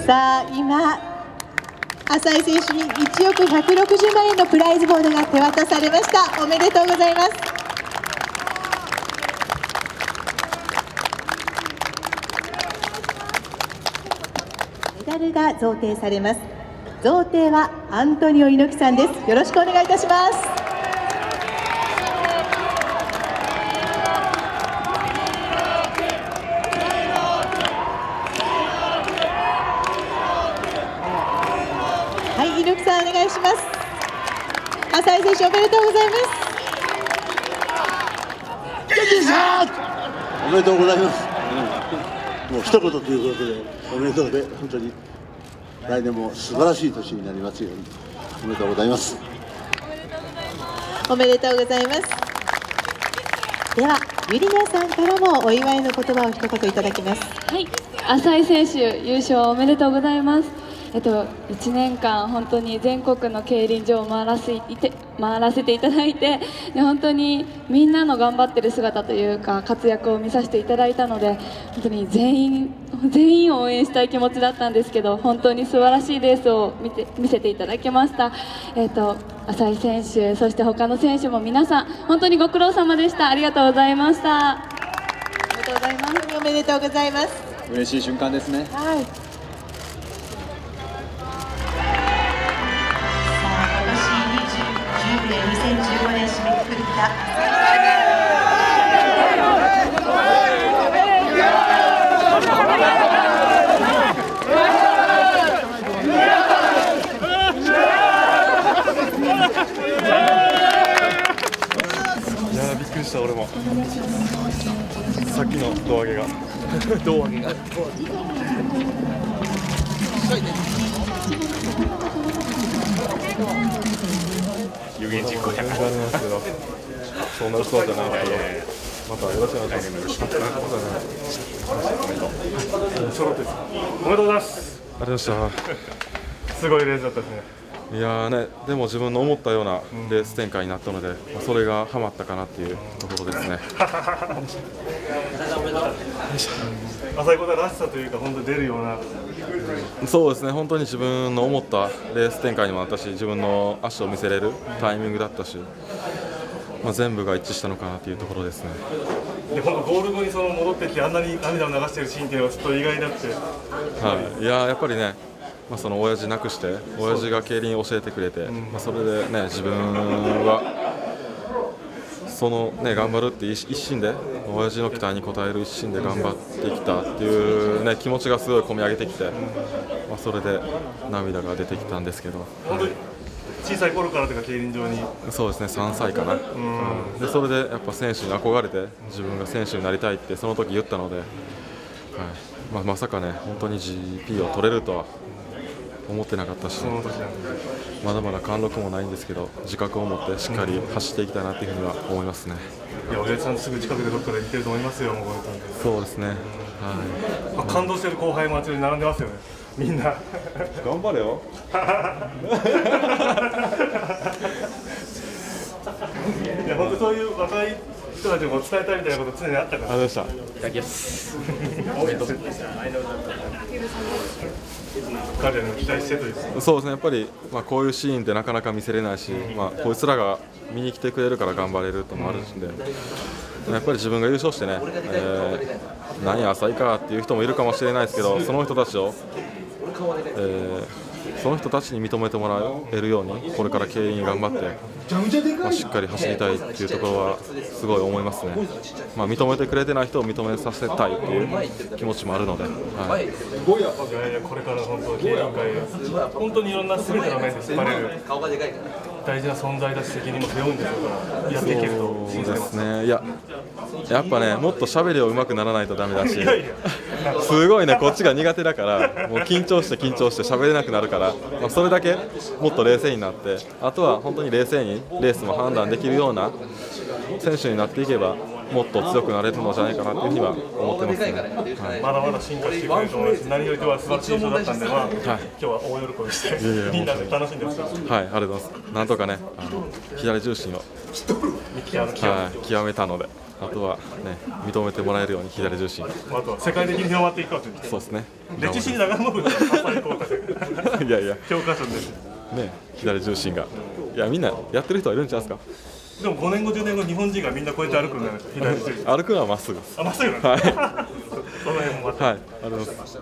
さあ今浅井選手に1億160万円のプライズボールが手渡されました。おめでとうございます。メダルが贈呈されます。贈呈はアントニオ猪木さんです。よろしくお願いいたします。はい、猪木さんお願いします。浅井選手おめでとうございます。 おめでとうございます。もう一言ということでおめでとうで、本当に来年も素晴らしい年になりますように。おめでとうございます。 おめでとうございます。ではゆりなさんからもお祝いの言葉を一言いただきます。 はい、浅井選手優勝おめでとうございます。1年間本当に全国の競輪場を回らせていただいて、で本当にみんなの頑張ってる姿というか活躍を見させていただいたので、本当に全員を応援したい気持ちだったんですけど、本当に素晴らしいレースを見せていただきました。浅井選手、そして他の選手も皆さん本当にご苦労様でした。ありがとうございました。おめでとうございます。 おめでとうございます。 嬉しい瞬間ですね。 はい。2015年締めくくりたびっくりした。俺もさっきの胴上げが有言実行100ありますけど、そうなるそうじゃないけど、またよろしくお願いします。おめでとうございます。ありがとうございました。すごいレースだったですね。いやーね、でも自分の思ったようなレース展開になったので、それがハマったかなっていうところですね。 浅井小田らしさというか、本当に出るような。 そうですね、本当に自分の思ったレース展開にもなったし、自分の足を見せれるタイミングだったし、全部が一致したのかなというところですね。 で本当ゴール後に戻ってきてあんなに涙を流しているシーンっていうのはちょっと意外だって。 はい、いややっぱりね、その親父亡くして親父が競輪を教えてくれて、それでね自分はそのね頑張るって一心で親父の期待に応える一心で頑張ってきたっていうね気持ちがすごい込み上げてきて、それで涙が出てきたんですけど。 本当に小さい頃からというか競輪場に。 そうですね、3歳かな。でそれでやっぱ選手に憧れて自分が選手になりたいってその時言ったので、はい、まさかね本当に GP を取れるとは思ってなかったし、まだまだ貫禄もないんですけど自覚を持ってしっかり走っていきたいなというふうには思いますね。 いや、親父さんすぐ近くでどっかで行ってると思いますよ。 そうですね、 はい、感動してる後輩もあちらに並んでますよね、みんな。 頑張れよ。 いや本当そういう若い人たちにも伝えたいみたいなこと常にあったから。 ありがとうございました。 いただきます。 おめでとう。彼らにも期待してという。 そうですね、やっぱり、こういうシーンってなかなか見せれないし、こいつらが見に来てくれるから頑張れるともあるんで、やっぱり自分が優勝してね、何や浅いかっていう人もいるかもしれないですけど、その人たちを、その人たちに認めてもらえるようにこれから競輪頑張って、しっかり走りたいっていうところはすごい思いますね。認めてくれてない人を認めさせたいっていう気持ちもあるので、はい、 これから本当競輪界本当にいろんな全ての面で引っ張れる大事な存在だし責任も背負うんでしょうから、やっていけると信じてます。 そうですね。いややっぱね、もっと喋りを上手くならないとダメだし、すごいね、こっちが苦手だからもう緊張して喋れなくなるから、それだけもっと冷静になって、あとは本当に冷静にレースも判断できるような選手になっていけばもっと強くなれるのじゃないかなというふうには思ってますね。はい、 まだまだ進化してくれると思います。何より今日は素晴らしい賞だったんで、今日は大喜びしてみんなで楽しんでました。はい、 ありがとうございます。なんとかね、左重心を極めたので。 あとはね、認めてもらえるように左重心。 あとは世界的に広まっていくかという。 そうですね。 歴史に流れ残る朝井効果で。 いやいや、 教科書で。 ね、左重心が。いや、みんなやってる人はいるんちゃうんですか。 でも5年後、10年後、日本人がみんなこうやって歩くんじゃないですか、左重心。 歩くのはまっすぐです。 あ、まっすぐなんです。 はい。 その辺もまた。 はい、ありがとうございます。